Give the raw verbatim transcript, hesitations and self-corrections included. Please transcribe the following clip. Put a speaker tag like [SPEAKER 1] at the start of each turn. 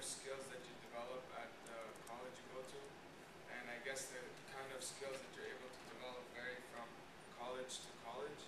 [SPEAKER 1] of skills that you develop at the college you go to, and I guess the kind of skills that you're able to develop vary from college to college.